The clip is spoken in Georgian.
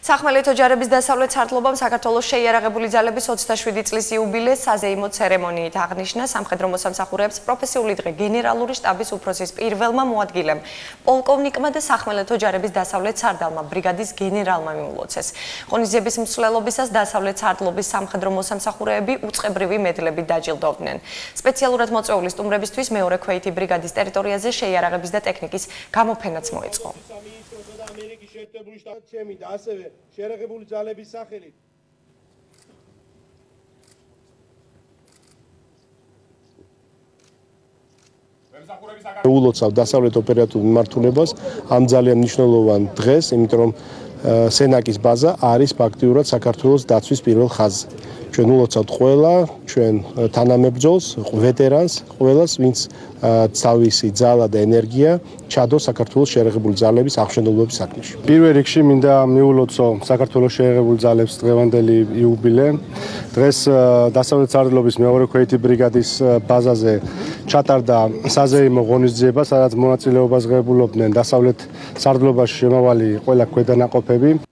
სახმელეთო ჯარების დასავლეთ სარდლობამ საქართველოს შეიარაღებული ძალების 27 წლის იუბილეს საზეიმო ცერემონიით აღნიშნა სამხედრო მოსამსახურეებს პროფესიული დღე გენერალური შტაბის უფროსის პირველმა მოადგილემ პოლკოვნიკმა და სახმელეთო ჯარების დასავლეთ სარდალმა ბრიგადის გენერალმა მიულოცეს. ღონისძიების მსვლელობისას დასავლეთ სარდლობის სამხედრო მოსამსახურეები უწყებრივი მედლებით დაჯილდოვდნენ. სპეციალურად მოწვეული სტუმრებისთვის მეორე ქვეითი ბრიგადის ტერიტორიაზე შეიარაღების და ტექნიკის გამოფენაც მოეწყო. შეერთებული შტატები და ასევე შეიარაღებული ძალების სახელით ულოცავ დასავლეთ ოპერატიულ მიმართულებას ამ ძალიან მნიშვნელოვან დღეს, იმიტომ რომ სენაკის ბაზა არის ფაქტიურად საქართველოს დაცვის პირველ ხაზზე. ჩვენ ულოცავთ ყველა ჩვენ თანამებრძოლს, ვეტერანს, ყველას, ვინც თავისი ძალა და ენერგია ჩადოს საქართველოს შეიარაღებული ძალების აღმშენებლობის საქმეში. პირველ რიგში მინდა მიულოცო საქართველოს შეიარაღებული ძალების დღევანდელი იუბილე. დღეს დასავლეთ სარდლობის მეორე ქვეითი ბრიგადის ბაზაზე ჩატარდა საზეიმო ღონისძიება, სადაც მონაწილეობას ღებულობდნენ დასავლეთ სარდლობაში შემავალი ყველა ქვედანაყოფები.